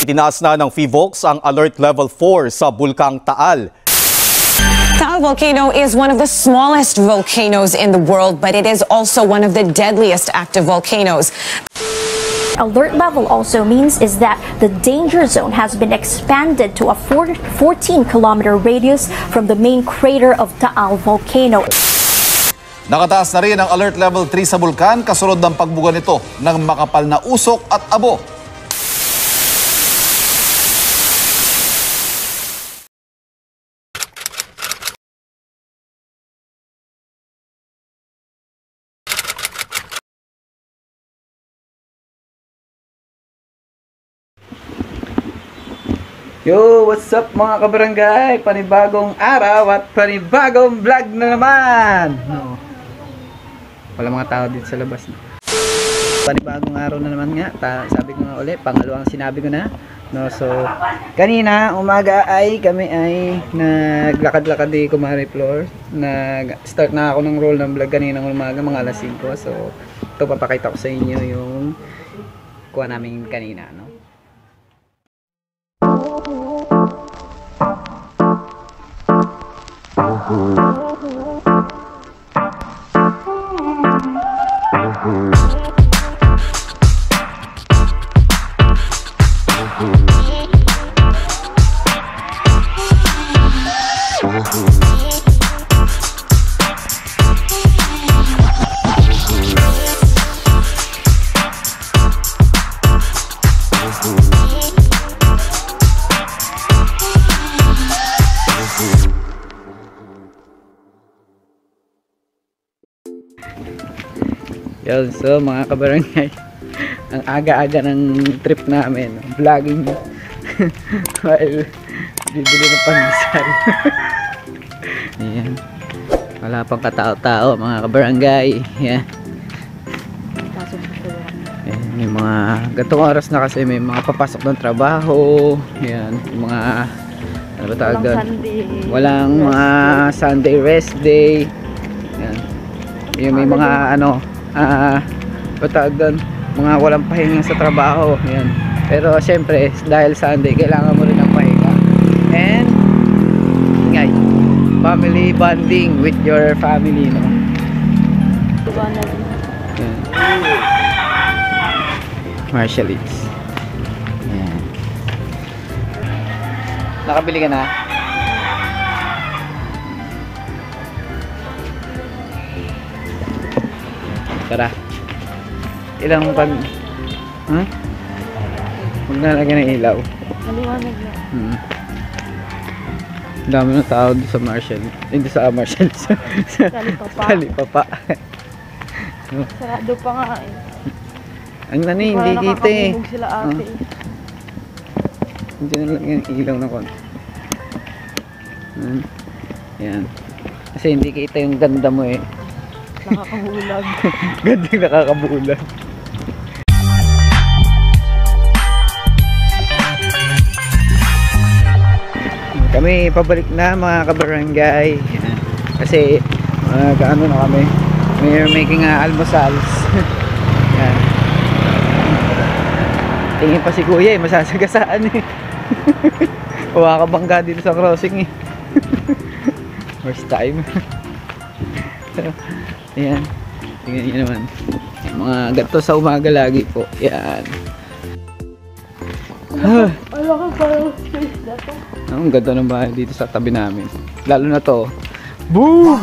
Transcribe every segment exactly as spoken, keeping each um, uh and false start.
Itinaas na ng PHIVOLCS ang Alert Level four sa Bulkang Taal. Taal volcano is one of the smallest volcanoes in the world, but it is also one of the deadliest active volcanoes. Alert level also means is that the danger zone has been expanded to a fourteen kilometer radius from the main crater of Taal volcano. Nakataas na rin ang Alert Level three sa bulkan kasunod ng pagbuga nito ng makapal na usok at abo. Yo, what's up mga kabarangay? Panibagong araw at panibagong vlog na naman. No. Wala mga tao dito sa labas. No? Panibagong araw na naman nga. Ta sabi ko nga ulit, pangalawang sinabi ko na. No, so kanina umaga ay kami ay naglakad-lakad di Kumari Floor. Nag-start na ako ng roll ng vlog kanina ng umaga mga alas singko. So ito papakita ko sa inyo yung kuha namin kanina, no. Yo, so mga kabarangay, ang aga-aga ng trip namin, vlogging while bibili ng pandesal. Ayan, wala pang katao-tao mga kabarangay. Ayan. Ayan, may mga gatong oras na kasi may mga papasok ng trabaho. Ayan, mga ano ba tawag doon? Walang mga Sunday rest day. Ayan. Ayan, may mga ano ah, uh, patawag doon, mga walang pahinga sa trabaho. Yan. Pero syempre dahil Sunday kailangan mo rin ng pahinga and ngay family bonding with your family, no. Yan. Marshallese. Yan. Nakabili ka na? Tara. Ilang pag... Huh? Huwag na lagyan ng ilaw. Maliwanag na. Hmm. Dami ng tao doon sa Marshall. Hindi sa Marshall. Sa Talipapa. Talipapa. Sarado pa nga eh. Ang nani, hindi kita eh. Nakakabulog sila ate. Huh? Hindi na lagyan ng ilaw na konti. Hmm. Yan. Kasi hindi kita yung ganda mo eh. Nakakabulag. Gandang nakakabulag. Kami pabalik na mga kabarangay. Kasi uh, gaano na kami. We're making uh, almusals. Yan. Tingin pa si kuya eh, masasagasaan eh. Wakabangga dito sa crossing eh. First time. Ayan, tingnan nyo naman mga gato sa umaga lagi po. Yan. Ah. Wala ka parang space na to. Ang ganda ng bahay dito sa tabi namin. Lalo na to. Boom!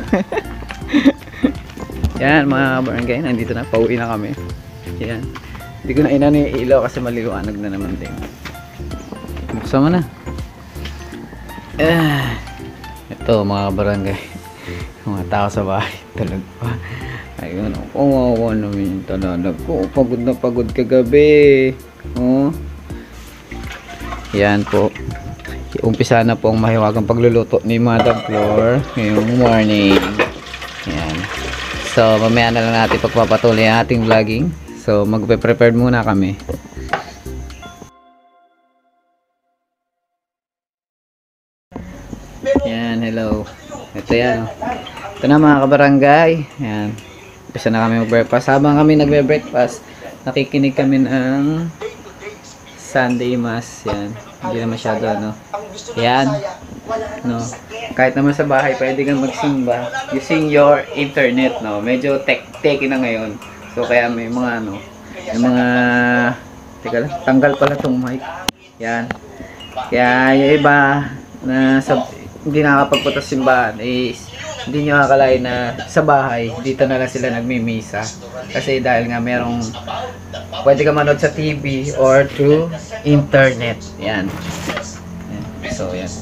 Yan mga barangay, nandito na, pauwi na kami. Yan. Hindi ko na inano yung ilaw kasi maliwanag na naman din. Buksan mo na. Ah. Ito mga barangay, mga tao sa bahay talaga pa. Ayun, kawawa naman yung talaga ko. Pagod na pagod kagabi. Oh. Yan po. Umpisa na po ang mahiwagang pagluluto ni Madam Flor ngayong morning. Yan. So, mamaya na lang natin pagpapatuloy ang ating vlogging. So, magpe-prepare muna kami. Yan, hello. Ito yan. Ito na mga kabarangay. Yan. Umpisa na kami mag-breakfast. Habang kami nagbe-breakfast, nakikinig kami ng Sunday Mass, yan. Hindi na masyado, ano. Yan. No. Kahit naman sa bahay, pwede kang magsimba using your internet, no. Medyo tech-techy na ngayon. So, kaya may mga, ano, may mga, teka lang, tanggal pala tong mic. Yan. Kaya, yung iba, na sa, hindi nakakapagpunta sa simbahan, is, hindi nyo akalain na sa bahay, dito na lang sila nagmimisa. Kasi dahil nga merong, pwede ka manood sa T V or through internet. Yan. Yan. So, yan.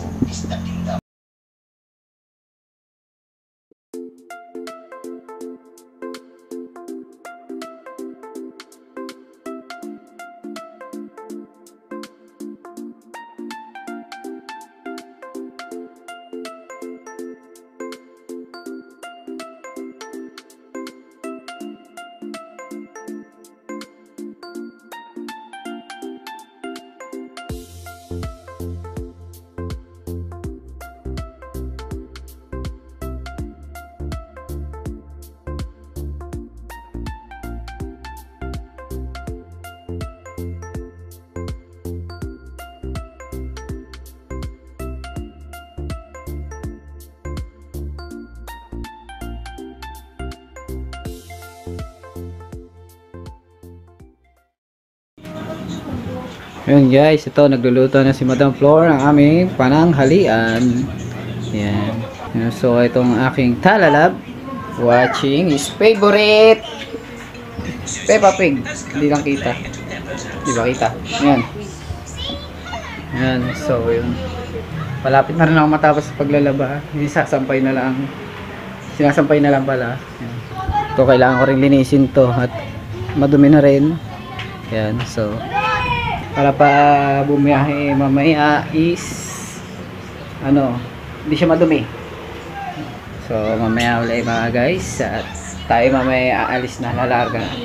Yun guys, ito nagluluto na si Madam Flor ang aming pananghalian. Yan. So itong aking talalab watching his favorite Peppa Pig. Hindi lang kita. Di ba kita? Yan. Yan. So yun. Palapit na rin ako matapos sa paglalaba. Isasampay na lang. Sinasampay na lang pala. Yan. Ito kailangan ko rin linisin to at madumi na rin. Yan. So para pa bumiyahe mamaya is ano, hindi siya madumi. So mamaya ulit mga guys at tayo mamaya aalis na, lalarga na.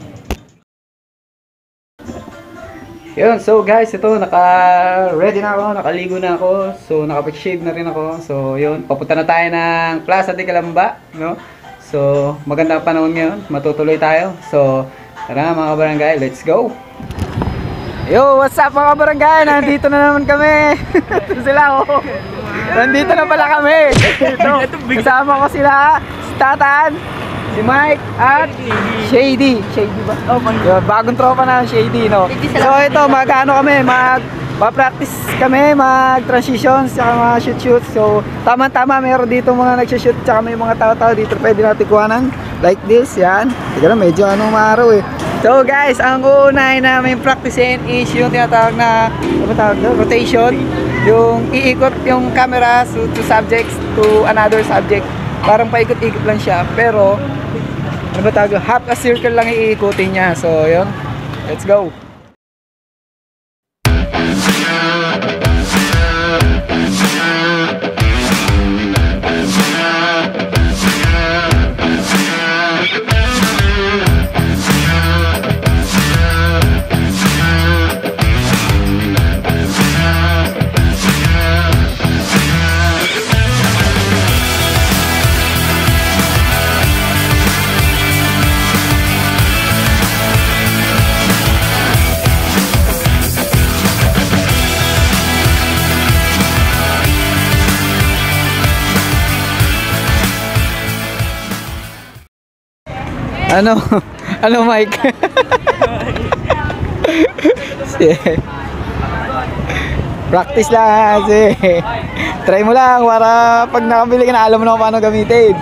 Yun, so guys, ito naka ready na ako, nakaligo na ako, so nakapag-shave na rin ako. So yun, papunta na tayo ng Plaza de Calamba, no? So maganda ang panahon ngayon, matutuloy tayo. So tara mga kabarangay, let's go. Yo, what's up mga barangay? Nandito na naman kami. Ito sila, oh. Nandito na pala kami. Ito, kasama ko sila, si Tatan, si Mike, at Shady. Shady ba? Oh, yun, bagong tropa na Shady, no? So ito, mag-ano kami, mag pa-practice kami, mag-transitions, saka mga shoot-shoot. So, tama-tama, meron dito mga nag-shoot, saka may mga tao-tao dito pwede natin kuhanan. Like this, yan. Teka lang, medyo anong maaraw eh. So guys, ang uunahin namin practicein is yung tinatawag na ano tawag na? Rotation. Yung iikot yung camera to, to subjects to another subject. Parang paikot-ikot lang siya. Pero, ano ba tawag? Half a circle lang iikutin niya. So yun, let's go. Ano? Ano Mike? Practice lang kasi. Try mo lang para pag nakabili ka na alam mo na kung paano gamitin.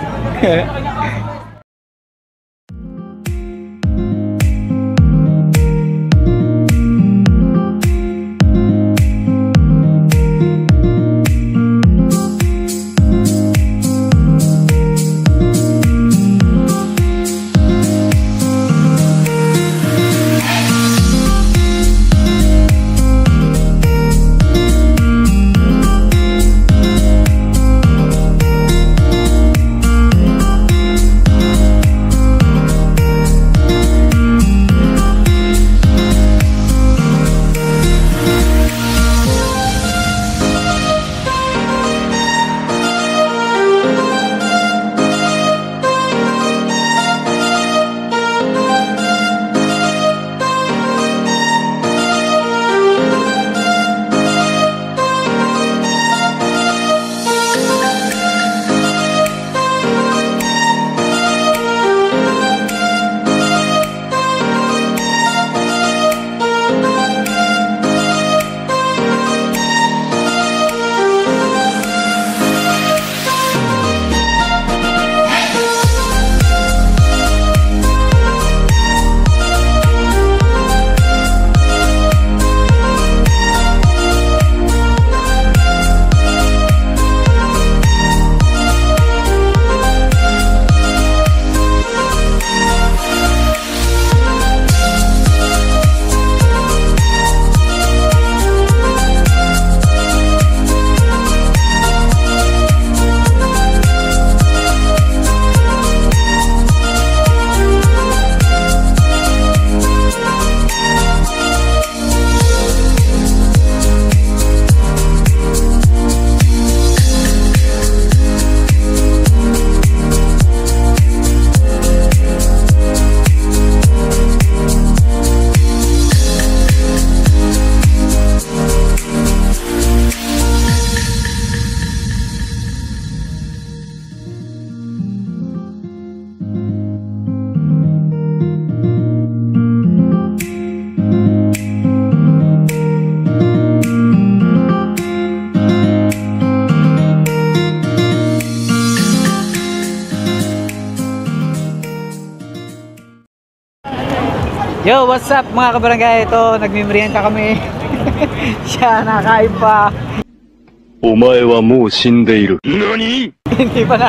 Yo, what's up mga kabarangay? Ito, nagmimerienda kami. Siya, nakakain pa. Omae wa mou shindeiru. Nani? Hindi pa na.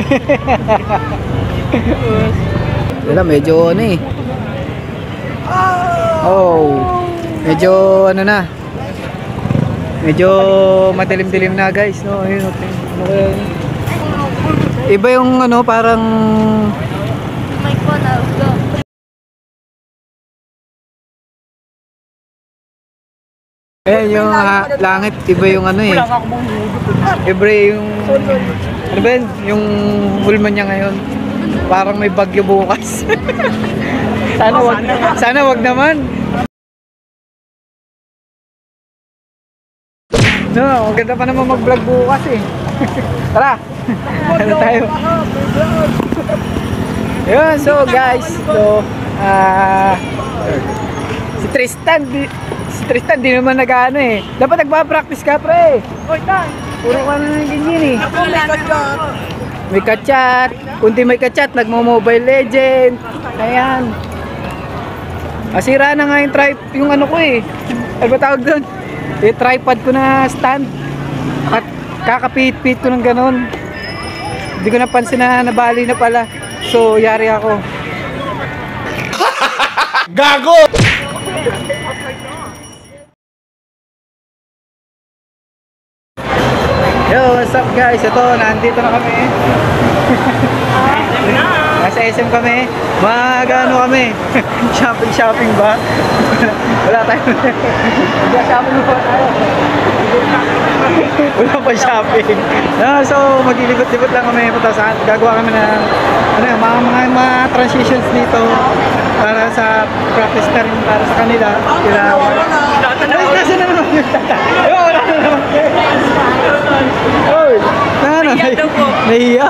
Wala, medyo ano eh. Oh, medyo ano na. Medyo madilim-dilim na guys, no? Ayun, okay. Okay. Iba yung ano, parang eh, yung uh, langit, iba yung ano eh. Iba yung, ano ba yun? Yung hulman niya ngayon. Parang may bagyo bukas. Sana wag, sana wag naman. No, ang ganda pa naman mag-vlog bukas eh. Tara! Ano tayo? Yun, so guys, so, ah, uh, si Tristan, di, si Tristan di naman nag-ano eh. Dapat nagpa-practice ka, pre. Oy, Tan! Puro ka na ng ganyan eh. May kachat. Kunti may kachat, nagmo-Mobile Legend. Ayan. Asira na nga yung trip, yung ano ko eh. Ano ba tawag doon? Yung tripod ko na stand. At kakapit-pit ko ng ganon. Hindi ko napansin na nabali na pala. So, yari ako. Gago! Yo, what's up guys? Ito, nandito na kami. Nasa S M kami. Mag-ano kami? Shopping, shopping ba? Wala tayo. Mag-shopping ba tayo? Wala pa shopping. No, so, maglilibot-libot lang kami. Patasan. Gagawa kami ng ano, mga, mga, mga transitions dito para sa practice na rin para sa kanila. Kila, ay, nasa na naman yung tata. Ay, wala na naman. Oy, nana, nahiya.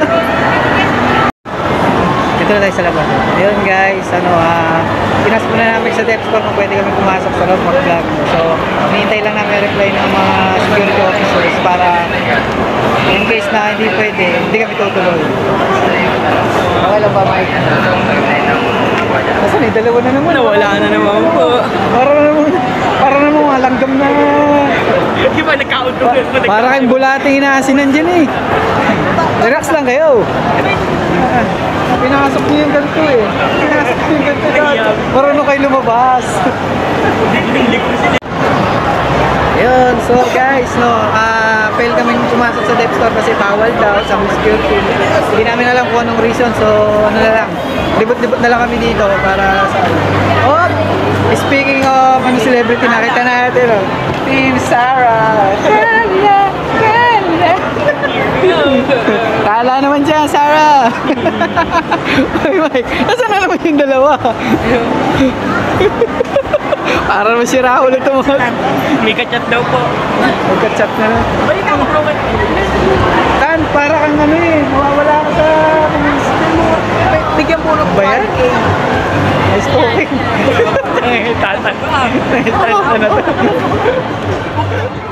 Ito na tayo sa labas. Ayun guys, ano, ah, pinas muna namin sa depth score kung pwede kami pumasok sa loob mag-vlog. So, hinihintay lang namin reply ng mga security officers para in case na hindi pwede, hindi kami tutuloy. Okay lang ba, Mike? Kasi may dalawa na naman. Nawala na naman po. Para naman, para naman mga langgam na. Di ba nagkauntungan mo? Para kayong bulating inaasinan dyan eh. Relax lang kayo. Pinasok niyo yung ganito eh. Pinasok niyo yung ganito dyan. Marunong kayo lumabas. Yun, so guys, no, uh, fail kami pumasok sa depth store kasi bawal daw sa security. Hindi namin alam kung anong reason, so ano na lang, libot-libot na lang kami dito para sa oh, speaking of ano celebrity, nakita natin, oh, Team Sarah. Kala, kala. Kala naman dyan, Sarah. Ay, Mike, nasaan na naman yung dalawa? Para naman si Raul ito mga... May kachat daw po. May kachat na na. Balik ako bro. Tan, para kang ano eh, mawawala ka sa... Bigyan mo ng ba yan? Nice talking. Tatan. Tatan na to.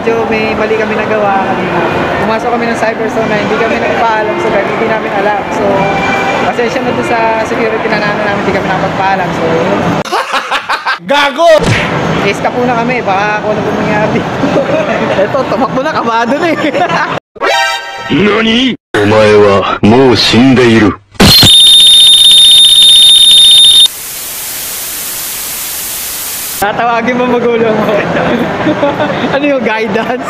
medyo may mali kami nagawa kanina. Pumasok kami ng cyberzone na hindi kami nagpaalam so guys, hindi namin alam. So, pasensya na doon sa security na namin namin hindi kami nakapagpaalam. So, Gago! escape muna kami, baka ako na kung mangyari. Ito, tumakbo na, kabado na eh. NANI?! お前はもう死んでいる。 Tatawagin mo magulang mo. Ano yung guidance?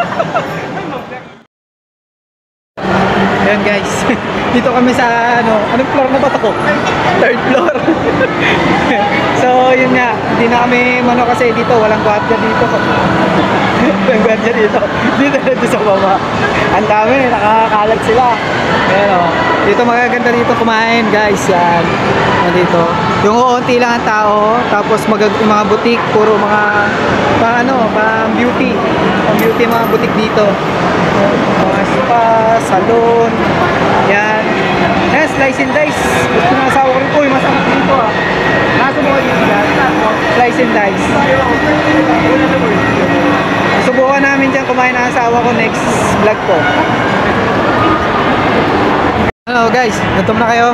Ayan guys, dito kami sa ano, anong floor na ba ito? Third floor. So yun nga, hindi na kami mano kasi dito, walang gwardiya dito. Walang gwardiya dito. Dito na dito sa baba. Ang dami, nakakalat sila. Ayan o. Dito magaganda dito kumain guys. Yan. Yan dito. Yung uunti lang ang tao. Tapos mag yung mga butik, puro mga pa ano, pang beauty. Pang beauty mga butik dito. Mga spa, salon. Yan. Yan, slice and dice. Gusto na asawa ko rin. Uy, masarap dito ah. Nasa mo dito yan. Slice and dice. Subukan namin dyan kumain ng asawa ko next vlog ko. Hello guys, gutom na kayo?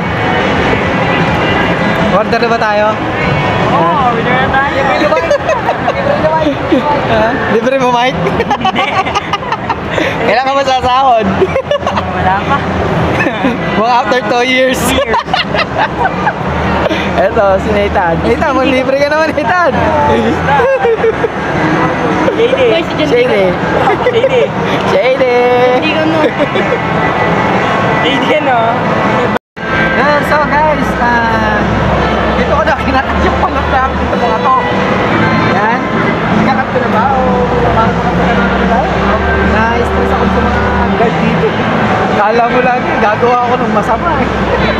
Order na ba tayo? Oo, oh, order na tayo. Libre mo, Mike? Kailan ka masasahod? Wala pa. Mga after two years. Eto, si Nathan. Nathan, mo libre ka naman, Nathan. Shady. Shady. Shady. Shady. Hindi ko no. Shady no. Yeah, so guys, uh, dito ko na kinakat yung pangatap dito mga to. Yan. Kakat ko na ba? O parang kakat ko na naman nila? Na-stress ako sa mga guard dito. Kala mo lagi, gagawa ako ng masama eh.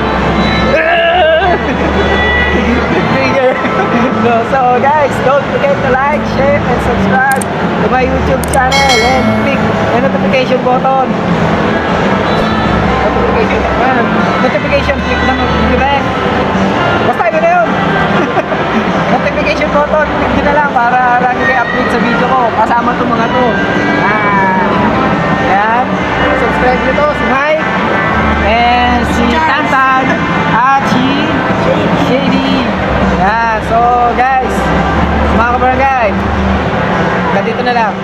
Trigger. No, so guys, don't forget to like, share, and subscribe to my YouTube channel and click the notification button. Notification, uh, notification click lang ng direct. Basta ito na yun. Notification button, click nyo na lang para lagi kayo update sa video ko. Kasama itong mga to. Ah, yan. Subscribe nyo to, si Mike, and si Tantan, at si Shady. Yan. So guys, mga kabarangay, ganito na lang.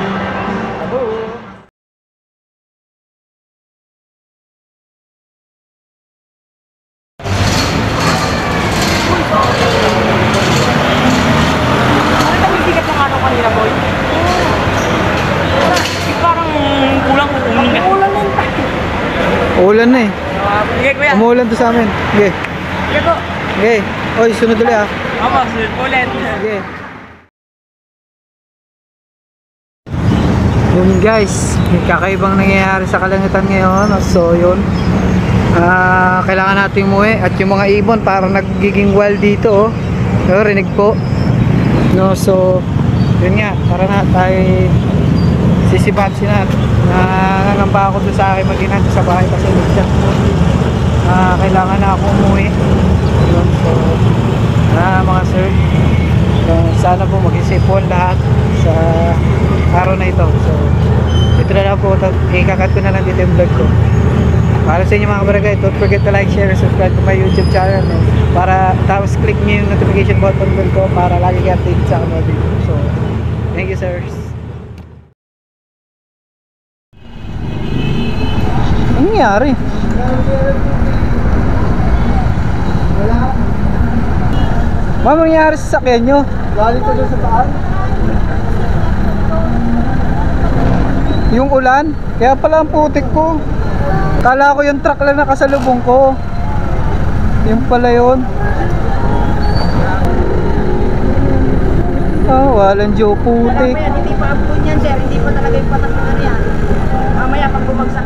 Ulan na eh. Sige kuya. Umuulan to sa amin. Sige. Sige po. Sige. Oy, sunod ulit ah. Ako, sunod po ulit. Sige. Yun guys, may kakaibang nangyayari sa kalangitan ngayon. So yun, uh, kailangan natin umuwi. At yung mga ibon parang nagiging wild dito oh. No, rinig po. No, so yun nga, tara na tayo sisibabsi na. Nangangamba ako doon sa akin mag-inan sa bahay kasi nagdang uh, kailangan na ako umuwi. Yun, so uh, mga sir, uh, sana po mag-isip po lahat sa araw na ito. So ito na lang po, ikakat ko na lang dito yung vlog ko. Para sa inyo mga kabarangay, don't forget to like, share, and subscribe to my YouTube channel no? Para tapos click nyo yung notification button ko para lagi kayo update sa akin mga video. So thank you sirs. Ano nangyari? Ma'am, ano nangyari sa sakyan nyo? Galing ko doon sa taan. Yung ulan, kaya pala ang putik ko. Kala ko yung truck lang nakasalubong ko. Yung pala yun. Ah, walang Joe putik. Hindi pa abot yan sir, hindi pa talaga yung patak na yan. Mamaya pag bumagsak